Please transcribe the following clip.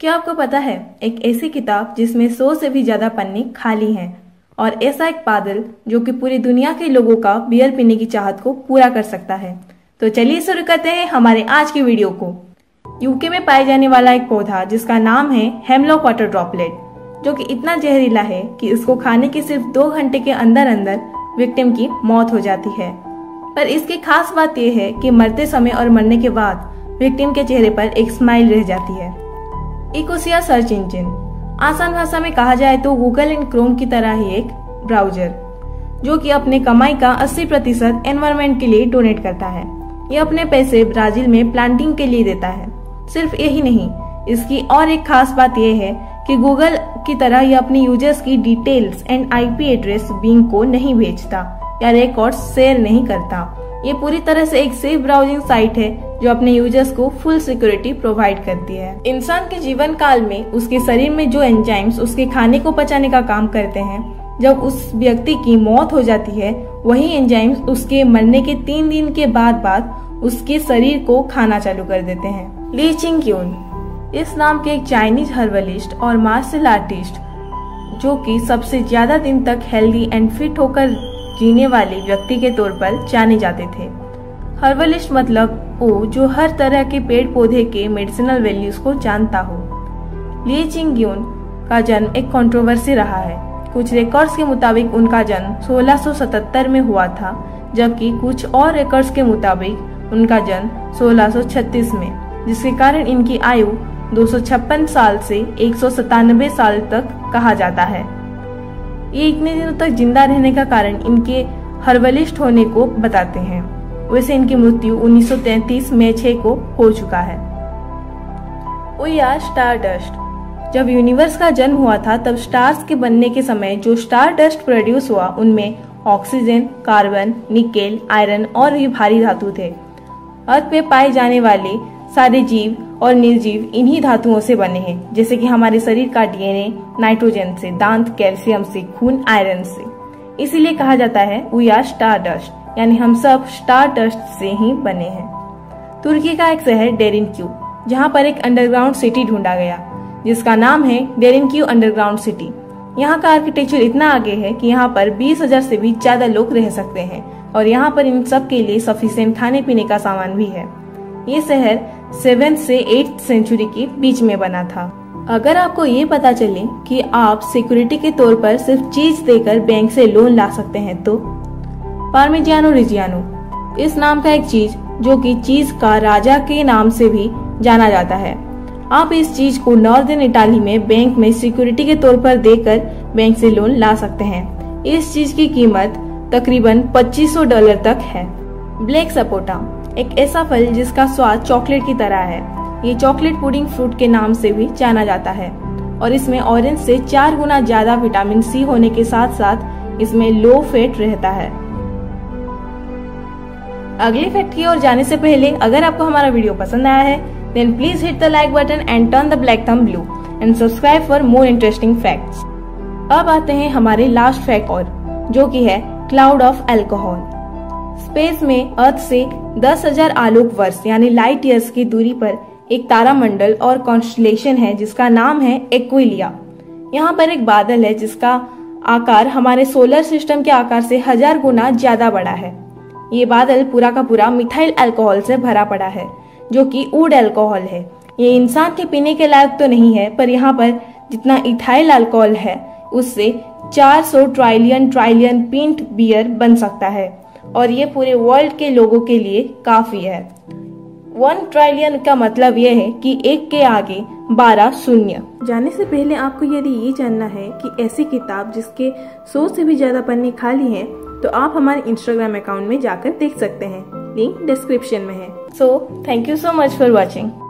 क्या आपको पता है एक ऐसी किताब जिसमें 100 से भी ज्यादा पन्ने खाली हैं और ऐसा एक बादल जो कि पूरी दुनिया के लोगों का बियर पीने की चाहत को पूरा कर सकता है। तो चलिए शुरू करते हैं हमारे आज की वीडियो को। यूके में पाए जाने वाला एक पौधा जिसका नाम है हेमलॉक वाटर ड्रॉपलेट, जो कि इतना जहरीला है कि इसको खाने के सिर्फ 2 घंटे के अंदर अंदर विक्टिम की मौत हो जाती है। पर इसकी खास बात यह है कि मरते समय और मरने के बाद विक्टिम के चेहरे पर एक स्माइल रह जाती है। इकोसिया सर्च इंजन, आसान भाषा में कहा जाए तो गूगल एंड क्रोम की तरह ही एक ब्राउजर, जो कि अपने कमाई का 80% एनवायरनमेंट के लिए डोनेट करता है। ये अपने पैसे ब्राजील में प्लांटिंग के लिए देता है। सिर्फ यही नहीं, इसकी और एक खास बात यह है कि गूगल की तरह ये अपने यूजर्स की details and IP address Bing को नहीं भेजता या रिकॉर्ड शेयर नहीं करता। ये पूरी तरह से एक सेफ ब्राउजिंग साइट है जो अपने यूजर्स को फुल सिक्योरिटी प्रोवाइड करती है। इंसान के जीवन काल में उसके शरीर में जो एंजाइम्स उसके खाने को पचाने का काम करते हैं, जब उस व्यक्ति की मौत हो जाती है वही एंजाइम्स उसके मरने के 3 दिन के बाद उसके शरीर को खाना चालू कर देते हैं। ली चिंग क्यून, इस नाम के एक चाइनीज हर्बलिस्ट और मार्शल आर्टिस्ट जो कि सबसे ज्यादा दिन तक हेल्दी एंड फिट होकर जीने वाले व्यक्ति के तौर पर जाने जाते थे। हर्बलिस्ट मतलब वो जो हर तरह के पेड़ पौधे के मेडिसिनल वैल्यूज को जानता हो। ली चिंग क्यून का जन्म एक कंट्रोवर्सी रहा है। कुछ रिकॉर्ड्स के मुताबिक उनका जन्म 1677 में हुआ था, जबकि कुछ और रिकॉर्ड्स के मुताबिक उनका जन्म 1636 में, जिसके कारण इनकी आयु 256 साल से 197 साल तक कहा जाता है। ये इतने दिनों तक जिंदा रहने का कारण इनके हर्बलिस्ट होने को बताते हैं। वैसे इनकी मृत्यु 1933 मई 6 को हो चुका है। वी आर स्टारडस्ट, जब यूनिवर्स का जन्म हुआ था तब स्टार्स के बनने के समय जो स्टार डस्ट प्रोड्यूस हुआ उनमें ऑक्सीजन, कार्बन, निकेल, आयरन और भी भारी धातु थे। अर्थ पे पाए जाने वाले सारे जीव और निर्जीव इन्हीं धातुओं से बने हैं, जैसे कि हमारे शरीर का डीएनए नाइट्रोजन से, दांत कैल्शियम से, खून आयरन से। इसीलिए कहा जाता है वी आर स्टार डस्ट, यानी हम सब स्टार डस्ट से ही बने हैं। तुर्की का एक शहर डेरिनक्यू, जहाँ पर एक अंडरग्राउंड सिटी ढूंढा गया जिसका नाम है डेरिनक्यू अंडरग्राउंड सिटी। यहाँ का आर्किटेक्चर इतना आगे है कि यहाँ पर 20,000 से भी ज्यादा लोग रह सकते हैं और यहाँ पर इन सब के लिए सफिशिएंट खाने पीने का सामान भी है। ये शहर 7th से 8th सेंचुरी के बीच में बना था। अगर आपको ये पता चले कि आप सिक्योरिटी के तौर पर सिर्फ चीज देकर बैंक से लोन ला सकते हैं तो पार्मिजियानो रिजियानो, इस नाम का एक चीज जो कि चीज का राजा के नाम से भी जाना जाता है। आप इस चीज को नॉर्दर्न इटाली में बैंक में सिक्योरिटी के तौर पर देकर बैंक से लोन ला सकते हैं। इस चीज की कीमत तकरीबन $2500 तक है। ब्लैक सपोटा, एक ऐसा फल जिसका स्वाद चॉकलेट की तरह है। ये चॉकलेट पुडिंग फ्रूट के नाम से भी जाना जाता है और इसमें ऑरेंज से 4 गुना ज्यादा विटामिन सी होने के साथ साथ इसमें लो फैट रहता है। अगले फैक्ट की ओर जाने से पहले अगर आपको हमारा वीडियो पसंद आया है then please hit the like button and turn the black thumb blue and subscribe for more interesting facts. अब आते हैं हमारे लास्ट फैक्ट और, जो कि है क्लाउड ऑफ अल्कोहल। स्पेस में अर्थ से 10,000 आलोक वर्ष यानी लाइट ईयर्स की दूरी पर एक तारामंडल और कॉन्स्टलेशन है जिसका नाम है एक्विलिया। यहाँ पर एक बादल है जिसका आकार हमारे सोलर सिस्टम के आकार से 1000 गुना ज्यादा बड़ा है। ये बादल पूरा का पूरा मिथाइल अल्कोहल से भरा पड़ा है, जो कि वुड अल्कोहल है। ये इंसान के पीने के लायक तो नहीं है, पर यहाँ पर जितना इथाइल अल्कोहल है उससे 400 ट्राइलियन पिंट बियर बन सकता है और ये पूरे वर्ल्ड के लोगों के लिए काफी है। 1 ट्रिलियन का मतलब यह है कि 1 के आगे 12 शून्य। जाने से पहले आपको यदि ये जानना है कि ऐसी किताब जिसके 100 से भी ज्यादा पन्ने खाली हैं, तो आप हमारे इंस्टाग्राम अकाउंट में जाकर देख सकते हैं। लिंक डिस्क्रिप्शन में है। So thank you so much for watching.